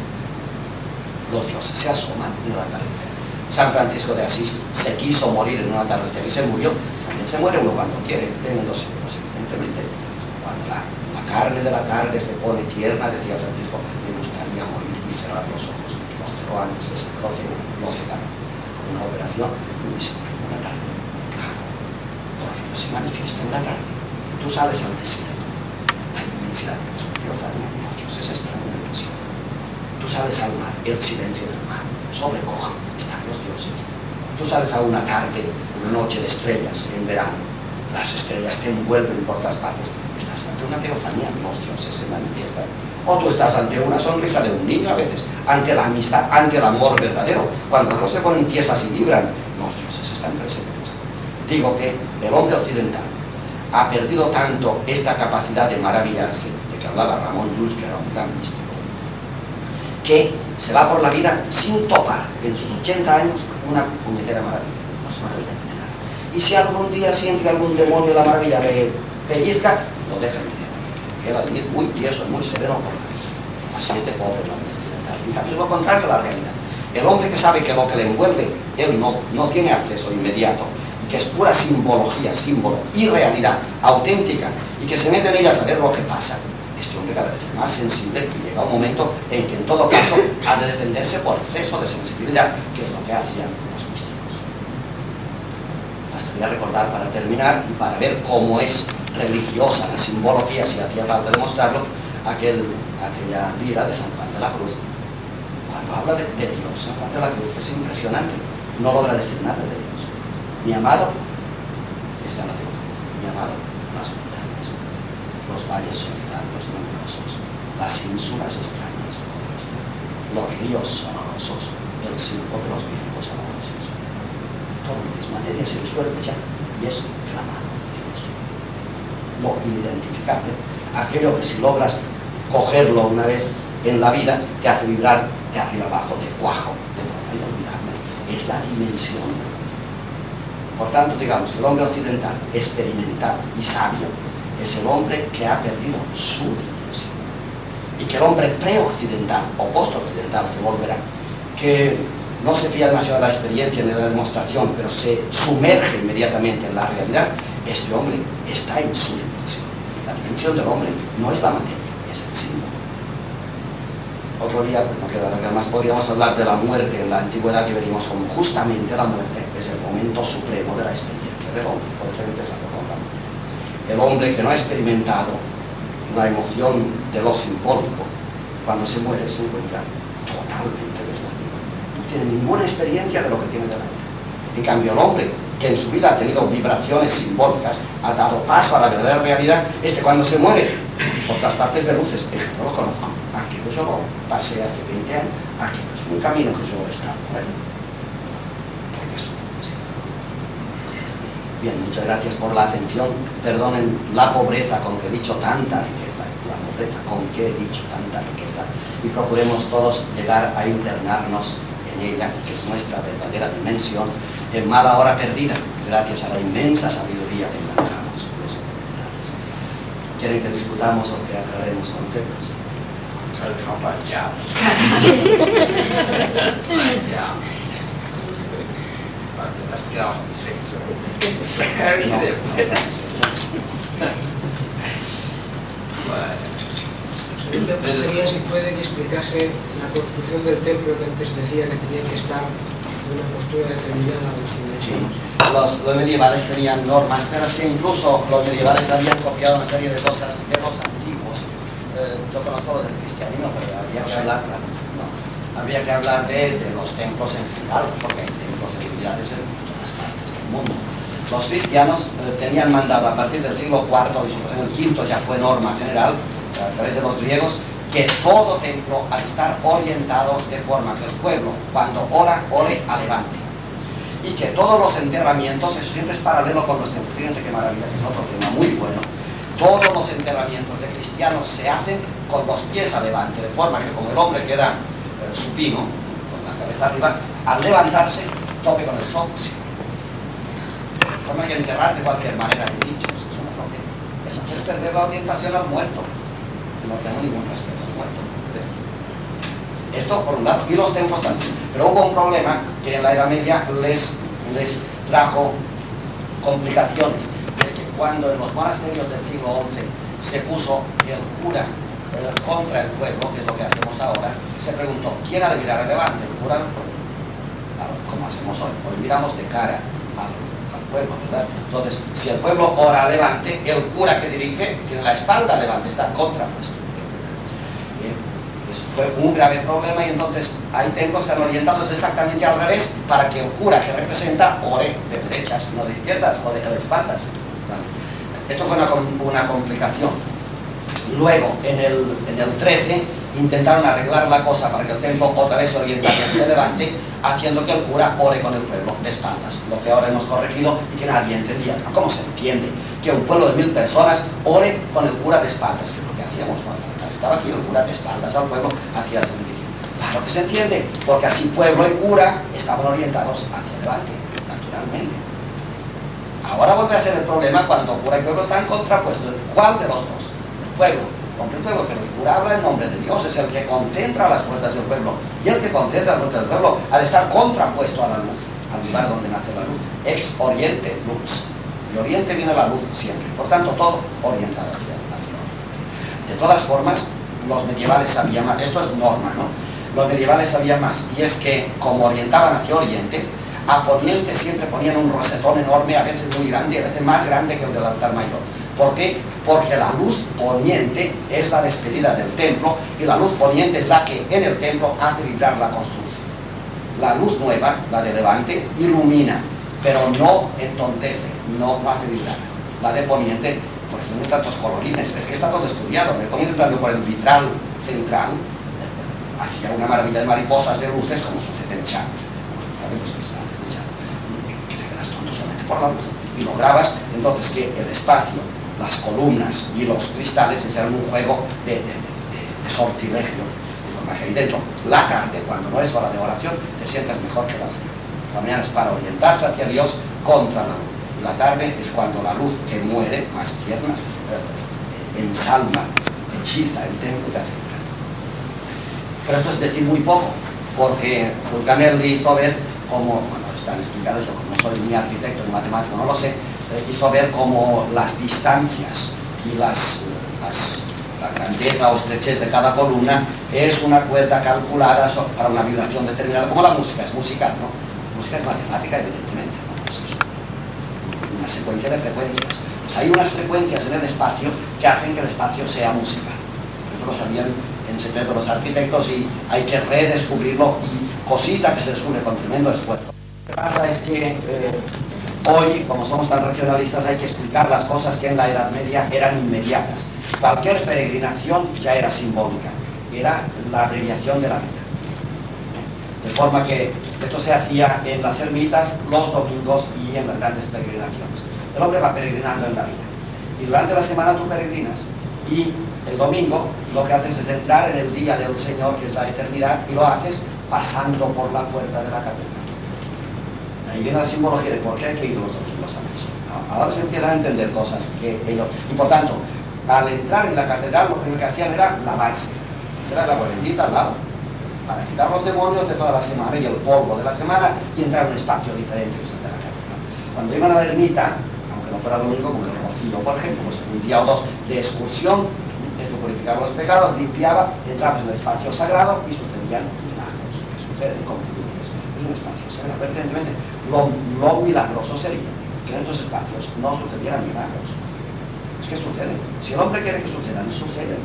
Los dioses se asoman en el atardecer. San Francisco de Asís se quiso morir en un atardecer y se murió. También se muere uno cuando quiere, teniendo siglos, evidentemente. Cuando la carne de la tarde se pone tierna, decía Francisco, me gustaría morir y cerrar los ojos. Los cerró antes de ser 12, lo cegaron. Con una operación y se murió en una tarde. Claro, porque Dios se manifiesta en la tarde. Tú sales al desierto, la inmensidad de la teofanía, los dioses están en el desierto. Tú sales al mar, el silencio del mar, sobrecoja, están los dioses. Tú sales a una tarde, una noche de estrellas en verano, las estrellas te envuelven por todas partes. Estás ante una teofanía, los dioses se manifiestan. O tú estás ante una sonrisa de un niño a veces, ante la amistad, ante el amor verdadero. Cuando las cosas se ponen tiesas y vibran, los dioses están presentes. Digo que el hombre occidental ha perdido tanto esta capacidad de maravillarse, de que hablaba Ramón Llull, que era un gran místico, que se va por la vida sin topar en sus 80 años una puñetera maravilla. No se maravilla de nada. Y si algún día siente que algún demonio de la maravilla le pellizca, lo deja inmediatamente. Él admite muy tieso, muy sereno por la vida. Así es de pobre el hombre occidental. Quizás es lo contrario a la realidad. El hombre que sabe que lo que le envuelve, él no tiene acceso inmediato, que es pura simbología, símbolo y realidad auténtica, y que se mete en ella a saber lo que pasa. Este hombre cada vez es más sensible y llega un momento en que en todo caso ha de defenderse por exceso de sensibilidad, que es lo que hacían los místicos. Bastaría recordar para terminar y para ver cómo es religiosa la simbología, si hacía falta demostrarlo, aquella lira de San Juan de la Cruz. Cuando habla de Dios, San Juan de la Cruz es impresionante, no logra decir nada de Dios. Mi amado está en la teofanía, mi amado las montañas, los valles solitarios numerosos, las ínsulas extrañas, los ríos sonorosos, el silbo de los vientos amorosos. Todo lo que es materia se disuelve ya y es el amado Dios. Lo inidentificable, aquello que si logras cogerlo una vez en la vida, te hace vibrar de arriba abajo, de cuajo, de forma inolvidable. Es la dimensión. Por tanto, digamos, el hombre occidental, experimental y sabio, es el hombre que ha perdido su dimensión. Y que el hombre pre-occidental o post-occidental, que volverá, que no se fía demasiado de la experiencia ni de la demostración, pero se sumerge inmediatamente en la realidad, este hombre está en su dimensión. La dimensión del hombre no es la materia, es el símbolo. Otro día, no queda más, podríamos hablar de la muerte en la antigüedad, que venimos como justamente la muerte es el momento supremo de la experiencia del hombre. Por eso empezamos con la muerte. El hombre que no ha experimentado la emoción de lo simbólico, cuando se muere se encuentra totalmente desvalido. No tiene ninguna experiencia de lo que tiene delante. En cambio, el hombre que en su vida ha tenido vibraciones simbólicas, ha dado paso a la verdadera realidad, es que cuando se muere, por todas partes de luces, es que no lo conozco. Aquello yo lo pasé hace 20 años, aquello es un camino que yo he estado por ahí. Porque es una Bien, muchas gracias por la atención. Perdonen la pobreza con que he dicho tanta riqueza, la pobreza con que he dicho tanta riqueza, y procuremos todos llegar a internarnos en ella, que es nuestra verdadera dimensión, en mala hora perdida, gracias a la inmensa sabiduría que manejamos los occidentales. ¿Quieren que discutamos o que aclaremos conceptos? Sería si puede que explicase la construcción del templo que antes decía que tenía que estar en una postura determinada. Sí. Los medievales tenían normas, pero es que incluso los medievales habían copiado una serie de cosas de los antiguos. Yo conozco lo del cristianismo, pero habría que hablar de los templos en general, porque hay templos de divinidades en todas partes del mundo. Los cristianos tenían mandado a partir del siglo IV, y en el V ya fue norma general, a través de los griegos, que todo templo ha de estar orientado de forma que el pueblo, cuando ore a levante. Y que todos los enterramientos, eso siempre es paralelo con los templos, fíjense qué maravilla, que es otro tema muy bueno, todos los enterramientos de cristianos se hacen con los pies a levante, de forma que como el hombre queda supino, con la cabeza arriba, al levantarse, toque con el sol. De forma que enterrar de cualquier manera en dichos, eso no es lo que es hacer perder la orientación al muerto. No tengo ningún respeto al muerto. Esto por un lado, y los templos también. Pero hubo un problema que en la Edad Media les trajo complicaciones. Es que cuando en los monasterios del siglo XI se puso el cura contra el pueblo, que es lo que hacemos ahora, se preguntó, ¿quién ha de mirar al levante? ¿El cura o el pueblo? Claro, como hacemos hoy. Hoy miramos de cara al pueblo, ¿verdad? Entonces, si el pueblo ora al levante, el cura que dirige tiene la espalda al levante, está contrapuesto. Eso fue un grave problema, y entonces hay templos que están orientados exactamente al revés, para que el cura que representa ore de derechas, no de izquierdas o de espaldas. ¿Vale? Esto fue una complicación. Luego, en el 13, intentaron arreglar la cosa para que el templo otra vez se orientase hacia el levante, haciendo que el cura ore con el pueblo de espaldas, lo que ahora hemos corregido y que nadie entendía. ¿Cómo se entiende que un pueblo de 1000 personas ore con el cura de espaldas? Que es lo que hacíamos, ¿no? Estaba aquí el cura de espaldas al pueblo, hacía el servicio. Claro que se entiende, porque así pueblo y cura estaban orientados hacia el levante, naturalmente. Ahora vuelve a ser el problema cuando cura y pueblo están contrapuestos. ¿Cuál de los dos? El pueblo, hombre y pueblo, pero el cura habla en nombre de Dios, es el que concentra las fuerzas del pueblo, y el que concentra las fuerzas del pueblo ha de estar contrapuesto a la luz, al lugar donde nace la luz. Ex oriente lux, y oriente viene la luz siempre, por tanto todo orientado hacia oriente. De todas formas, los medievales sabían más, esto es norma, ¿no? Los medievales sabían más, y es que como orientaban hacia oriente, a poniente siempre ponían un rosetón enorme, a veces muy grande, a veces más grande que el del altar mayor. ¿Por qué? Porque la luz poniente es la despedida del templo, y la luz poniente es la que en el templo hace vibrar la construcción. La luz nueva, la de levante, ilumina, pero no entontece, no hace vibrar. La de poniente, por eso no hay tantos colorines, es que está todo estudiado. De poniente, entrando por el vitral central, hacía una maravilla de mariposas de luces, como sucede en Chan, los cristales de Chan, que te quedas tonto solamente por la luz, y lo grabas. Entonces que el espacio, las columnas y los cristales hicieron un juego de sortilegio, de forma que ahí dentro, la tarde, cuando no es hora de oración, te sientes mejor que la mañana. La mañana es para orientarse hacia Dios contra la luz. La tarde es cuando la luz que muere, más tierna, ensalma, hechiza el templo y hace entrar. Pero esto es decir muy poco, porque Fulcanelli hizo ver cómo, bueno, están explicados, yo como no soy ni arquitecto ni matemático, no lo sé, hizo ver cómo las distancias y la grandeza o estrechez de cada columna es una cuerda calculada para una vibración determinada, como la música, es musical, ¿no? La música es matemática, evidentemente, ¿no? Pues es una secuencia de frecuencias. Pues hay unas frecuencias en el espacio que hacen que el espacio sea musical. Eso lo sabían en secreto los arquitectos, y hay que redescubrirlo, y cosita que se descubre con tremendo esfuerzo. Lo que pasa es que hoy, como somos tan regionalistas, hay que explicar las cosas que en la Edad Media eran inmediatas. Cualquier peregrinación ya era simbólica, era la abreviación de la vida. De forma que esto se hacía en las ermitas los domingos y en las grandes peregrinaciones. El hombre va peregrinando en la vida. Y durante la semana tú peregrinas. Y el domingo lo que haces es entrar en el día del Señor, que es la eternidad, y lo haces pasando por la puerta de la catedral. Ahí viene la simbología de por qué hay que ir los domingos a misa. Ahora se empiezan a entender cosas que ellos... Y por tanto, al entrar en la catedral, lo primero que hacían era lavarse. Era el agua bendita al lado, para quitar los demonios de toda la semana y el polvo de la semana y entrar en un espacio diferente que es el de la catedral. Cuando iban a la ermita, aunque no fuera domingo, como el Rocío, por ejemplo, pues un día o dos de excursión, esto purificaba los pecados, limpiaba, entrabas en el espacio sagrado y sucedían milagros, que suceden como es un espacio sagrado. Evidentemente, lo milagroso sería que en estos espacios no sucedieran milagros. Es que suceden. Si el hombre quiere que sucedan, suceden.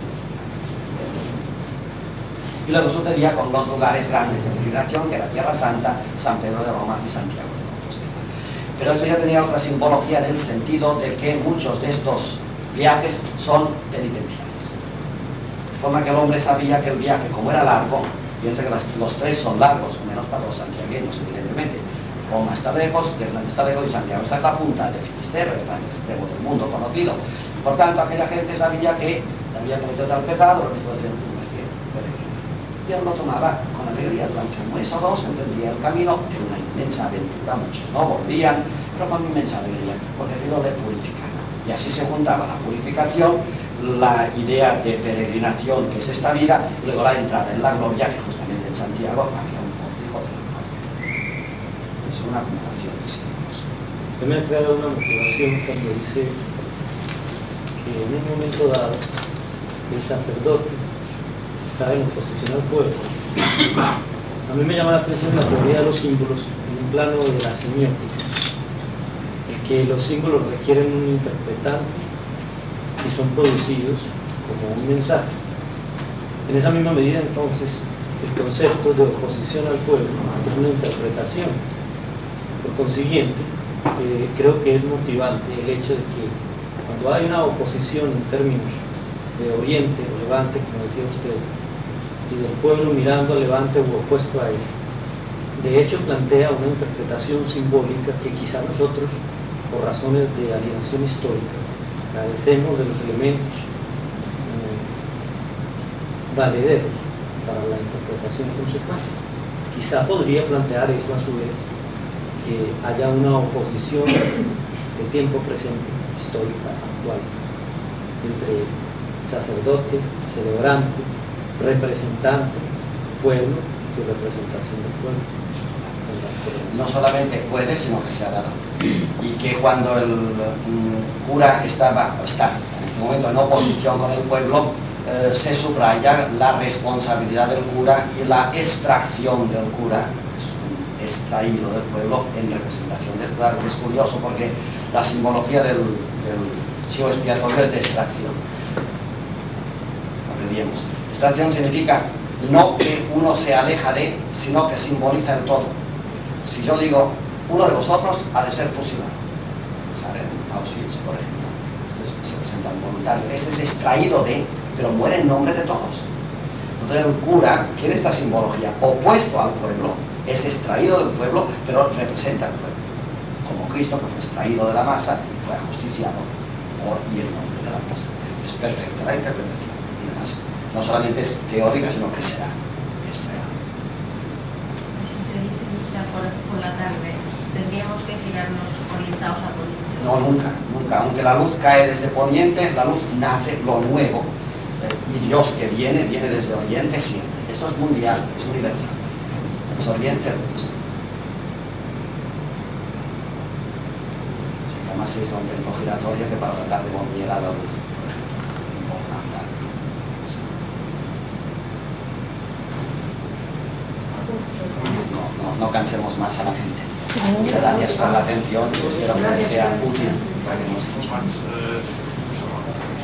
Y luego sucedía con los lugares grandes de peregrinación, que era Tierra Santa, San Pedro de Roma y Santiago de Compostela. Pero esto ya tenía otra simbología en el sentido de que muchos de estos viajes son penitenciales. De forma que el hombre sabía que el viaje, como era largo, piensa que los tres son largos, menos para los santiagueños, evidentemente. Roma está lejos, Tierra está lejos y Santiago está en la punta de Finisterre, está en el extremo del mundo conocido. Por tanto, aquella gente sabía que había cometido tal pecado, lo mismo decía y él lo tomaba con alegría durante un mes o dos, emprendía el camino de una inmensa aventura, muchos no volvían, pero con inmensa alegría, porque Dios le purificaba. Y así se juntaba la purificación, la idea de peregrinación, que es esta vida, y luego la entrada en la gloria, que justamente en Santiago había un pórtico de la gloria. Es una acumulación de signos. Usted me ha creado una motivación cuando dice que en un momento dado el sacerdote está en oposición al pueblo. A mí me llama la atención la teoría de los símbolos en un plano de la semiótica, en que los símbolos requieren un interpretante y son producidos como un mensaje. En esa misma medida, entonces, el concepto de oposición al pueblo es una interpretación. Por consiguiente, creo que es motivante el hecho de que cuando hay una oposición en términos de Oriente o Levante, como decía usted, y del pueblo mirando al Levante u opuesto a él, de hecho plantea una interpretación simbólica que quizá nosotros, por razones de alienación histórica, carecemos de los elementos valederos para la interpretación consecuente. Quizá podría plantear eso a su vez, que haya una oposición de tiempo presente, histórica, actual, entre sacerdote, celebrante, representante, pueblo y representación del pueblo. No solamente puede, sino que se ha dado. Y que cuando el cura está en este momento en oposición con el pueblo, se subraya la responsabilidad del cura y la extracción del cura, es un extraído del pueblo en representación del cura. Es curioso porque la simbología del chivo expiatorio es de extracción. Aprendíamos. Extracción significa no que uno se aleja de, sino que simboliza el todo. Si yo digo, uno de vosotros ha de ser fusilado, ¿saben? Auschwitz, por ejemplo, se presenta un voluntario, ese es extraído de, pero muere en nombre de todos. Entonces el cura tiene esta simbología, opuesto al pueblo, es extraído del pueblo, pero representa al pueblo. Como Cristo, que fue extraído de la masa y fue ajusticiado por y en nombre de la masa. Es perfecta la interpretación. Y además, no solamente es teórica, sino que será. Es real. Si se dice misa por la tarde, ¿tendríamos que girarnos orientados a poniente? No, nunca, nunca. Aunque la luz cae desde poniente, la luz nace lo nuevo. Y Dios que viene desde oriente siempre. Eso es mundial, es universal. Es oriente, luz. Además se hizo un templo giratorio que para tratar de volver a la luz. No cansemos más a la gente. Muchas gracias por la atención y espero que les sea útil.